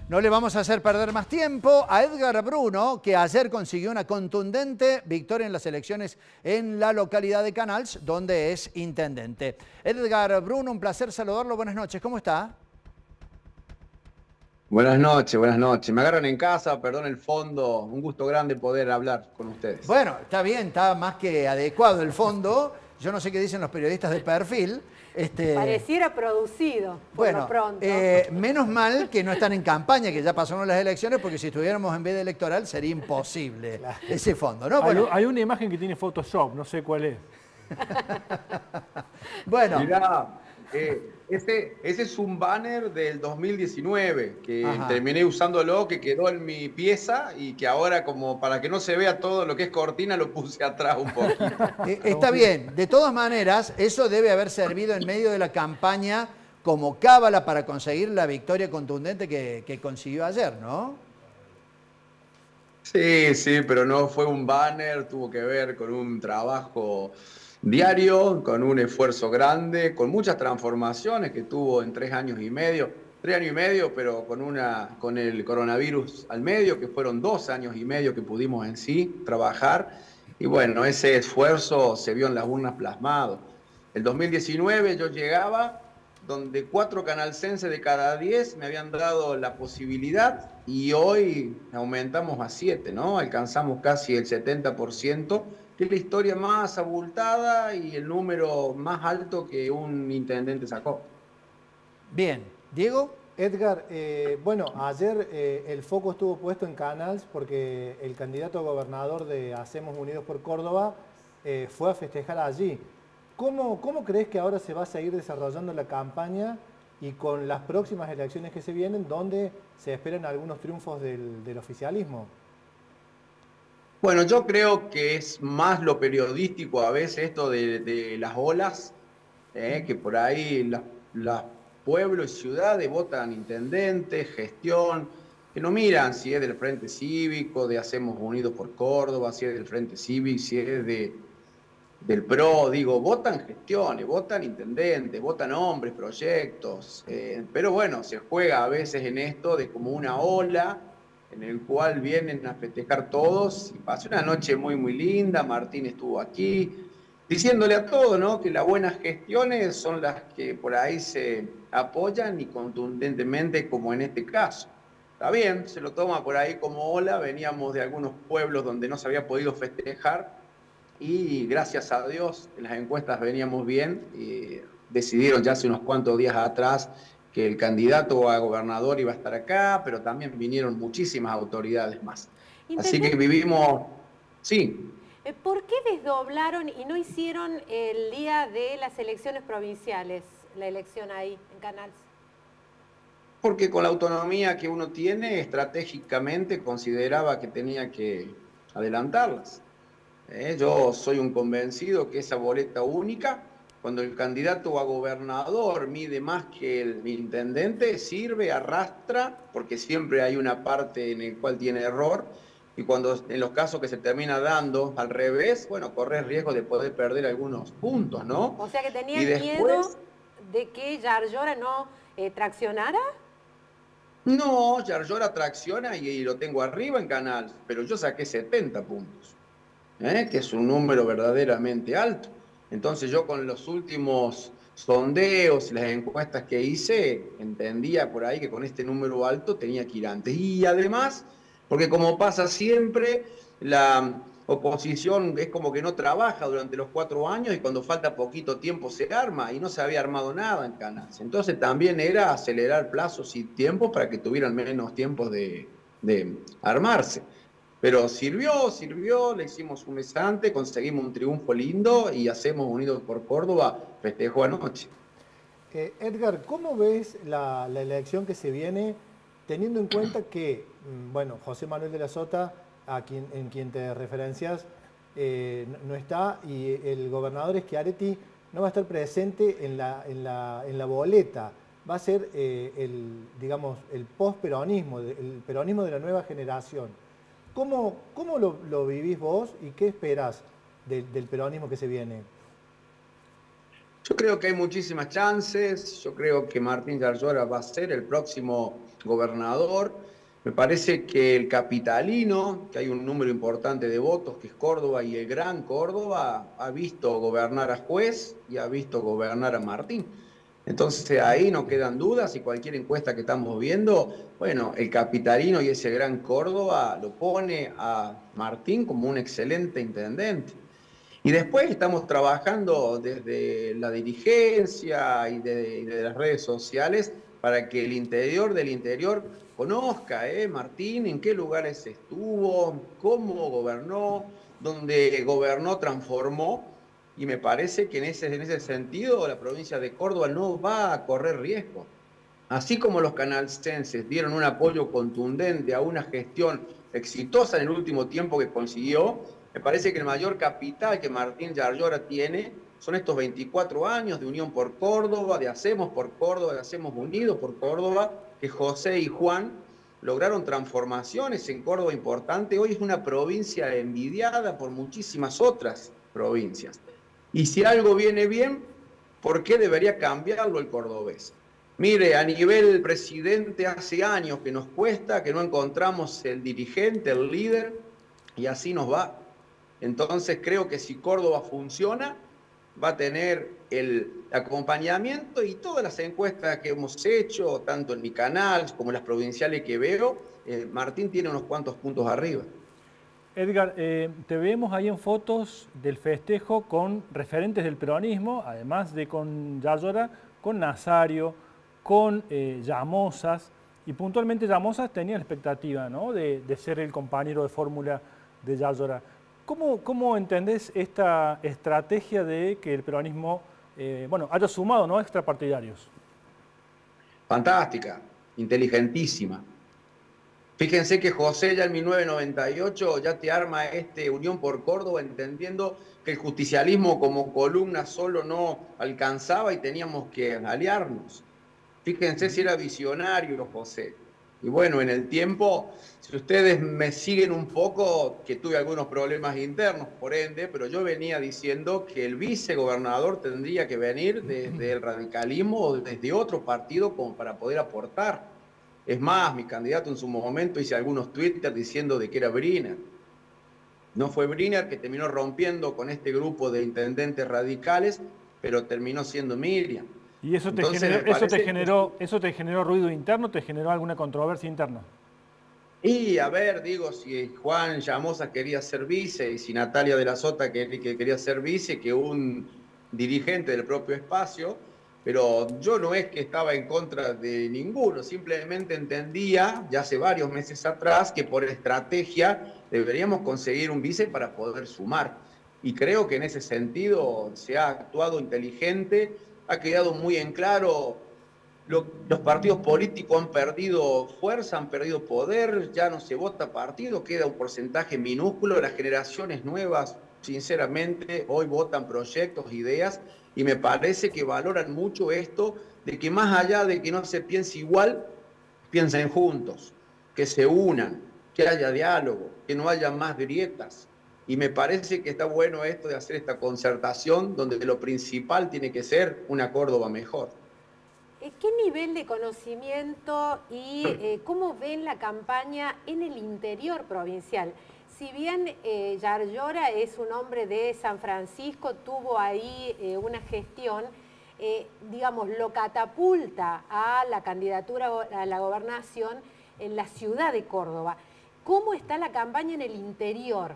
No le vamos a hacer perder más tiempo a Edgar Bruno, que ayer consiguió una contundente victoria en las elecciones en la localidad de Canals, donde es intendente. Edgar Bruno, un placer saludarlo. Buenas noches, ¿cómo está? Buenas noches, buenas noches. Me agarran en casa, perdón el fondo. Un gusto grande poder hablar con ustedes. Bueno, está bien, está más que adecuado el fondo. Yo no sé qué dicen los periodistas de perfil. Pareciera producido, por lo Bueno, pronto. menos mal que no están en campaña, que ya pasaron las elecciones, porque si estuviéramos en veda electoral sería imposible ese fondo, ¿no? Hay, Bueno, hay una imagen que tiene Photoshop, no sé cuál es. bueno, Mirá, ese es un banner del 2019 que ajá. terminé usándolo, que quedó en mi pieza y que ahora, como para que no se vea todo lo que es cortina, lo puse atrás un poquito. Está bien. De todas maneras, eso debe haber servido en medio de la campaña como cábala para conseguir la victoria contundente que consiguió ayer, ¿no? Sí, sí, pero no fue un banner, tuvo que ver con un trabajo diario, con un esfuerzo grande, con muchas transformaciones que tuvo en 3 años y medio. 3 años y medio, pero con el coronavirus al medio, que fueron 2 años y medio que pudimos en sí trabajar. Y bueno, ese esfuerzo se vio en las urnas plasmado. El 2019 yo llegaba donde 4 canalcenses de cada 10 me habían dado la posibilidad y hoy aumentamos a 7, ¿no? Alcanzamos casi el 70%, que es la historia más abultada y el número más alto que un intendente sacó. Bien. Diego. Edgar, bueno, ayer el foco estuvo puesto en Canals porque el candidato a gobernador de Hacemos Unidos por Córdoba fue a festejar allí. ¿Cómo crees que ahora se va a seguir desarrollando la campaña y con las próximas elecciones que se vienen, donde se esperan algunos triunfos del oficialismo? Bueno, yo creo que es más lo periodístico a veces esto de las olas, que por ahí las pueblos y ciudades votan intendentes, gestión, que no miran si es del Frente Cívico, de Hacemos Unidos por Córdoba, si es del Frente Cívico, si es del PRO, digo, votan gestiones, votan intendentes, votan hombres, proyectos, pero bueno, se juega a veces en esto de como una ola en el cual vienen a festejar todos, y pasé una noche muy, muy linda, Martín estuvo aquí, diciéndole a todos, ¿no?, que las buenas gestiones son las que por ahí se apoyan y contundentemente, como en este caso. Está bien, se lo toma por ahí como ola, veníamos de algunos pueblos donde no se había podido festejar, y gracias a Dios en las encuestas veníamos bien y decidieron ya hace unos cuantos días atrás que el candidato a gobernador iba a estar acá, pero también vinieron muchísimas autoridades más. Así que Intendente, vivimos, sí, ¿por qué desdoblaron y no hicieron el día de las elecciones provinciales, la elección ahí en Canals? porque con la autonomía que uno tiene, estratégicamente consideraba que tenía que adelantarlas. Yo soy un convencido que esa boleta única, cuando el candidato a gobernador mide más que el intendente, sirve, arrastra, porque siempre hay una parte en la cual tiene error, y cuando en los casos que se termina dando al revés, bueno, corres riesgo de poder perder algunos puntos, ¿no? O sea que Y tenían miedo después, de que Yarlora no traccionara. no, Yarlora tracciona y lo tengo arriba en Canal, pero yo saqué 70 puntos. Que es un número verdaderamente alto. Entonces yo con los últimos sondeos y las encuestas que hice, entendía por ahí que con este número alto tenía que ir antes. Y además, porque como pasa siempre, la oposición es como que no trabaja durante los 4 años y cuando falta poquito tiempo se arma y no se había armado nada en Canals. Entonces también era acelerar plazos y tiempos para que tuvieran menos tiempos de armarse. Pero sirvió, le hicimos un mes antes, conseguimos un triunfo lindo y Hacemos Unidos por Córdoba festejó anoche. Edgar, ¿cómo ves la elección que se viene, teniendo en cuenta que, bueno, José Manuel de la Sota, en quien te referencias, no está, y el gobernador Schiaretti no va a estar presente en la boleta? Va a ser digamos, el post-peronismo, el peronismo de la nueva generación. ¿Cómo lo vivís vos y qué esperás del peronismo que se viene? Yo creo que hay muchísimas chances, yo creo que Martín Yarlora va a ser el próximo gobernador. Me parece que el capitalino, que hay un número importante de votos, que es Córdoba, y el Gran Córdoba, ha visto gobernar a Juez y ha visto gobernar a Martín. Entonces ahí no quedan dudas y cualquier encuesta que estamos viendo, bueno, el capitalino y ese Gran Córdoba lo pone a Martín como un excelente intendente. Y después estamos trabajando desde la dirigencia y de las redes sociales para que el interior del interior conozca, Martín, en qué lugares estuvo, cómo gobernó, donde gobernó, transformó. Y me parece que en ese sentido la provincia de Córdoba no va a correr riesgo. Así como los canalcenses dieron un apoyo contundente a una gestión exitosa en el último tiempo que consiguió, me parece que el mayor capital que Martín Yarlora tiene son estos 24 años de Unión por Córdoba, de Hacemos por Córdoba, de Hacemos Unidos por Córdoba, que José y Juan lograron transformaciones en Córdoba importantes. Hoy es una provincia envidiada por muchísimas otras provincias. Y si algo viene bien, ¿por qué debería cambiarlo el cordobés? Mire, a nivel presidente hace años que nos cuesta, que no encontramos el dirigente, el líder, y así nos va. Entonces creo que si Córdoba funciona, va a tener el acompañamiento y todas las encuestas que hemos hecho, tanto en mi canal como en las provinciales que veo, Martín tiene unos cuantos puntos arriba. Edgar, te vemos ahí en fotos del festejo con referentes del peronismo, además de con Yarlora, con Nazario, con Llamosas, y puntualmente Llamosas tenía la expectativa, ¿no?, de ser el compañero de fórmula de Yarlora. ¿Cómo entendés esta estrategia de que el peronismo haya sumado, ¿no?, extrapartidarios? Fantástica, inteligentísima. Fíjense que José ya en 1998 ya te arma Unión por Córdoba entendiendo que el justicialismo como columna solo no alcanzaba y teníamos que aliarnos. Fíjense si era visionario José. Y bueno, en el tiempo, si ustedes me siguen un poco, que tuve algunos problemas internos, por ende, pero yo venía diciendo que el vicegobernador tendría que venir desde el radicalismo o desde otro partido como para poder aportar. Es más, mi candidato en su momento hice algunos twitters diciendo de que era Briner. No fue Briner, que terminó rompiendo con este grupo de intendentes radicales, pero terminó siendo Miriam. ¿Y eso te generó ruido interno? ¿Te generó alguna controversia interna? Y a ver, digo, si Juan Llamosa quería ser vice y si Natalia de la Sota que quería ser vice, que un dirigente del propio espacio, pero yo no es que estaba en contra de ninguno, simplemente entendía ya hace varios meses atrás que por estrategia deberíamos conseguir un vice para poder sumar. Y creo que en ese sentido se ha actuado inteligente, ha quedado muy en claro, los partidos políticos han perdido fuerza, han perdido poder, ya no se vota partido, queda un porcentaje minúsculo, las generaciones nuevas, sinceramente, hoy votan proyectos, ideas, y me parece que valoran mucho esto de que más allá de que no se piense igual, piensen juntos, que se unan, que haya diálogo, que no haya más grietas. Y me parece que está bueno esto de hacer esta concertación donde lo principal tiene que ser una Córdoba mejor. ¿Qué nivel de conocimiento y cómo ven la campaña en el interior provincial? Si bien Yarlora es un hombre de San Francisco, tuvo ahí una gestión, digamos, lo catapulta a la candidatura a la gobernación en la ciudad de Córdoba. ¿Cómo está la campaña en el interior?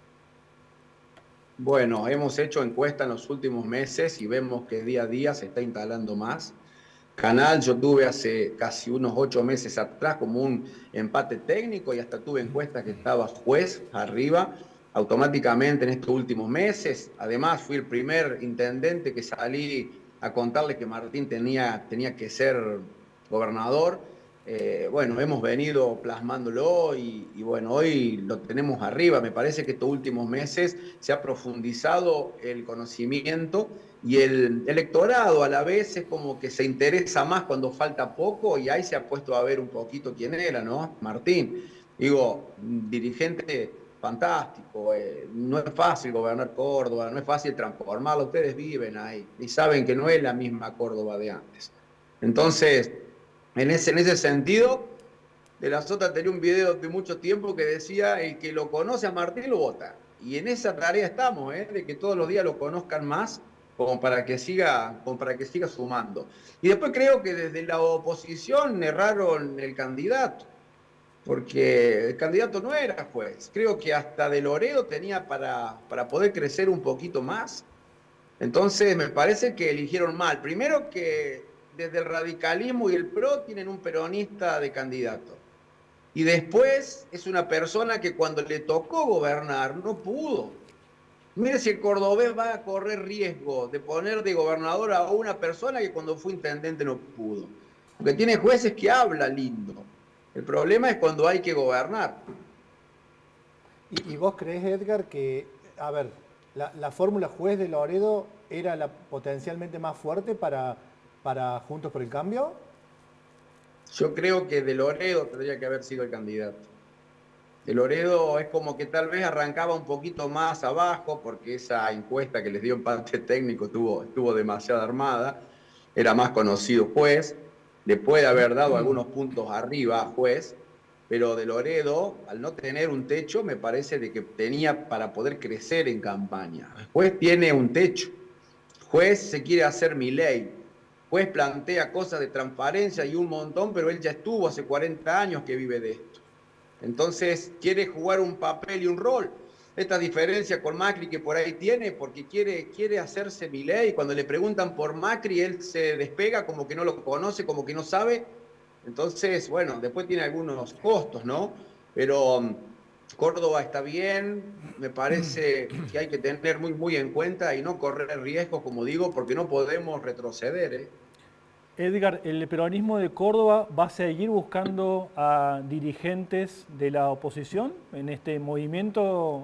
Bueno, hemos hecho encuestas en los últimos meses y vemos que día a día se está instalando más. Canal yo tuve hace casi unos 8 meses atrás como un empate técnico y hasta tuve encuestas que estaba Juez arriba automáticamente en estos últimos meses. Además fui el primer intendente que salí a contarle que Martín tenía que ser gobernador. Bueno, hemos venido plasmándolo y bueno, hoy lo tenemos arriba. Me parece que estos últimos meses se ha profundizado el conocimiento y el electorado a la vez es como que se interesa más cuando falta poco y ahí se ha puesto a ver un poquito quién era, ¿no? Martín. Digo, dirigente fantástico. No es fácil gobernar Córdoba, no es fácil transformarla. Ustedes viven ahí y saben que no es la misma Córdoba de antes. Entonces, en ese sentido, De la Sota tenía un video de mucho tiempo que decía: el que lo conoce a Martín lo vota. Y en esa tarea estamos, de que todos los días lo conozcan más, como para que siga sumando. Y después creo que desde la oposición erraron el candidato, porque el candidato no era juez. Creo que hasta de Loredo tenía para poder crecer un poquito más. Entonces me parece que eligieron mal. Primero, que desde el radicalismo y el PRO tienen un peronista de candidato. Y después es una persona que cuando le tocó gobernar no pudo. Mire si el cordobés va a correr riesgo de poner de gobernador a una persona que cuando fue intendente no pudo. Porque tiene jueces que hablan lindo. El problema es cuando hay que gobernar. ¿Y vos creés, Edgar, que, a ver, la fórmula juez de Loredo era la potencialmente más fuerte para Juntos por el Cambio? Yo creo que de Loredo tendría que haber sido el candidato. De Loredo es como que tal vez arrancaba un poquito más abajo, porque esa encuesta que les dio empate técnico estuvo demasiado armada. Era más conocido juez, le puede haber dado algunos puntos arriba a juez, pero de Loredo, al no tener un techo, me parece de que tenía para poder crecer en campaña. Juez tiene un techo, juez se quiere hacer Milei. Juez plantea cosas de transparencia y un montón, pero él ya estuvo hace 40 años que vive de esto. Entonces quiere jugar un papel y un rol. Esta diferencia con Macri que por ahí tiene, porque quiere hacerse Milei. Cuando le preguntan por Macri, él se despega como que no lo conoce, como que no sabe. Entonces, bueno, después tiene algunos costos, ¿no? Pero Córdoba está bien, me parece que hay que tener muy en cuenta y no correr riesgos, como digo, porque no podemos retroceder. Edgar, ¿el peronismo de Córdoba va a seguir buscando a dirigentes de la oposición en este movimiento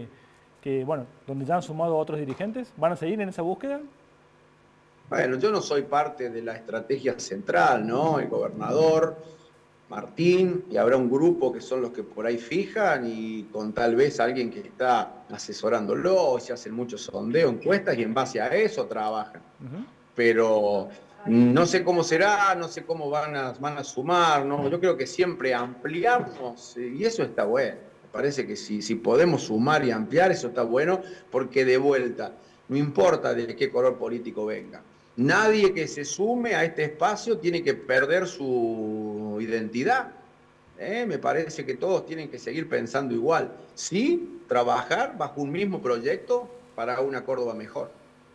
donde ya han sumado a otros dirigentes? ¿Van a seguir en esa búsqueda? Bueno, yo no soy parte de la estrategia central, ¿no? El gobernador, Martín, y habrá un grupo que son los que por ahí fijan, y con tal vez alguien que está asesorándolo, se hacen muchos sondeos, encuestas, y en base a eso trabajan. Pero no sé cómo será, no sé cómo van a sumar, ¿no? Yo creo que siempre ampliamos, y eso está bueno. Me parece que si podemos sumar y ampliar, eso está bueno, porque de vuelta, no importa de qué color político venga. Nadie que se sume a este espacio tiene que perder su identidad. Me parece que todos tienen que seguir pensando igual. Sí, trabajar bajo un mismo proyecto para una Córdoba mejor.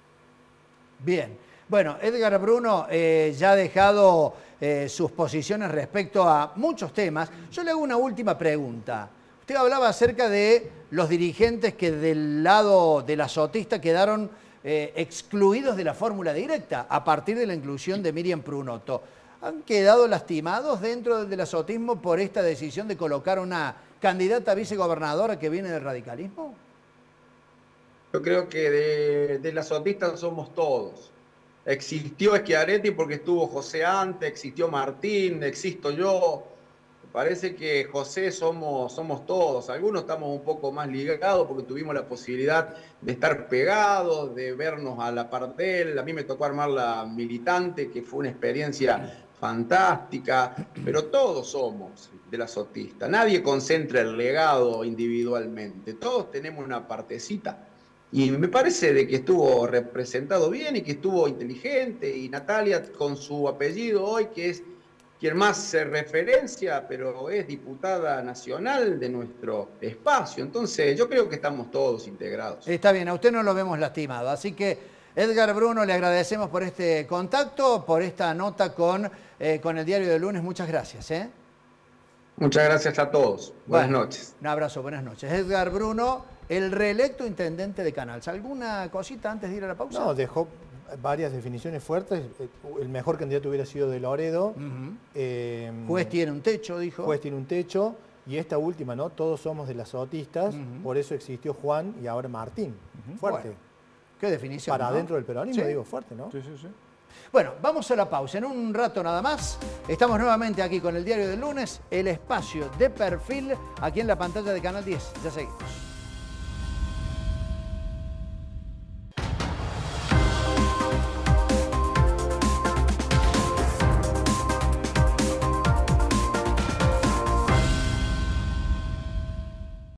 Bien. Bueno, Edgar Bruno ya ha dejado sus posiciones respecto a muchos temas. Yo le hago una última pregunta. Usted hablaba acerca de los dirigentes que del lado de la sotista quedaron excluidos de la fórmula directa a partir de la inclusión de Miriam Prunotto. ¿Han quedado lastimados dentro del azotismo por esta decisión de colocar una candidata a vicegobernadora que viene del radicalismo? Yo creo que de las sotistas somos todos. Existió Schiaretti porque estuvo José antes, existió Martín, existo yo. Me parece que José somos todos. Algunos estamos un poco más ligados porque tuvimos la posibilidad de estar pegados, de vernos a la par de él. A mí me tocó armar la militante, que fue una experiencia fantástica, pero todos somos de la sotista. Nadie concentra el legado individualmente. Todos tenemos una partecita. Y me parece de que estuvo representado bien y que estuvo inteligente. Y Natalia, con su apellido hoy, que es quien más se referencia, pero es diputada nacional de nuestro espacio. Entonces, yo creo que estamos todos integrados. Está bien, a usted no lo vemos lastimado. Así que, Edgar Bruno, le agradecemos por este contacto, por esta nota con el Diario del Lunes. Muchas gracias. Muchas gracias a todos. Buenas noches. Un abrazo, buenas noches. Edgar Bruno, el reelecto intendente de Canals. ¿Alguna cosita antes de ir a la pausa? No, dejó varias definiciones fuertes. El mejor candidato hubiera sido de Loredo. Juez tiene un techo, dijo. Juez tiene un techo. Y esta última, ¿no? Todos somos de las sotistas. Por eso existió Juan y ahora Martín. Fuerte. Bueno, qué definición. Para ¿no? dentro del peronismo, ¿Sí? digo, fuerte, ¿no? Sí, sí, sí. Bueno, vamos a la pausa. En un rato nada más, estamos nuevamente aquí con el Diario del Lunes, el espacio de Perfil, aquí en la pantalla de Canal 10. Ya seguimos.